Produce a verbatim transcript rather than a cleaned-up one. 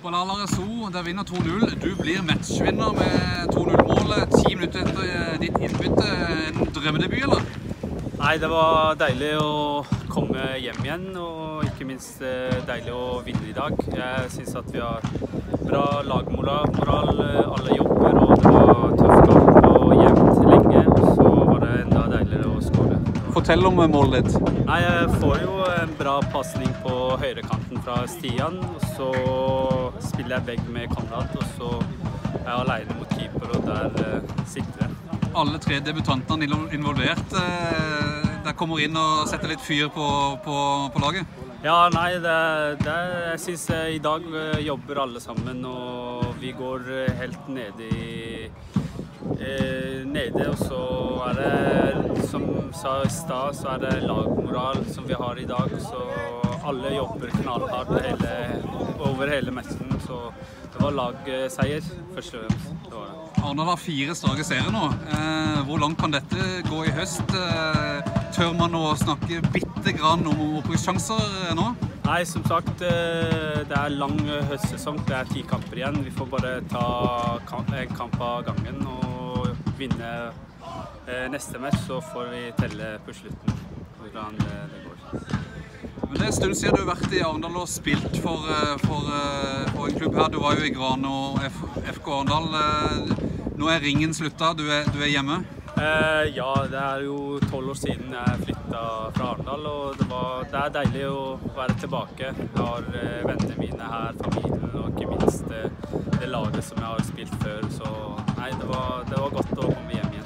Fotballalare So, der vinner to null. Du blir matchvinner med to null-målet ti minutter etter ditt innbytte. En drømmedebut, eller? Nei, det var deilig å komme hjem igjen, og ikke minst deilig å vinne i dag. Jeg synes at vi har bra lagmoral, alle jobber, og det var tøff kamp og jevnt lenge, og så var det enda deiligere å skåre. Fortell om målet ditt. Nei, jeg får jo en bra passning på høyrekanten fra Stian, og så spiller jeg begge med Konrad, og så er jeg alene mot keeper, og der uh, sitter jeg. Alle tre debutantene involvert, der kommer inn og setter litt fyr på, på, på laget? Ja, nei, det, det, jeg synes i dag jobber alle sammen, og vi går helt nede i eh, nede, og så er det, som sa i stad, så er det lagmoral som vi har i dag, så alle jobber knallhardt hele, over hele matchen, så det var lagseier først og fremst. Det var det. Arendal har fire strake seire nå. Eh, hvor langt kan dette gå i høst? Eh, tør man å snakke bitte grann om opprykkssjanser nå? Nei, som sagt, det er lang høstsesong, det er ti kamper igjen. Vi får bare ta en kamp av gangen og vinne neste match, så får vi telle på slutten hvordan det går. Men det er en stund siden du har vært i Arendal og spilt for, for, for en klubb her. Du var jo i Gran og F K Arendal. Nå er ringen sluttet, du er, du er hjemme? Eh, ja, det er jo tolv år siden jeg flyttet fra Arendal, og det, var, det er deilig å være tilbake. Jeg har eh, vennene mine her, familien, og ikke minst det, det laget som jeg har spilt før, så nei, det var, det var godt å komme hjem igjen.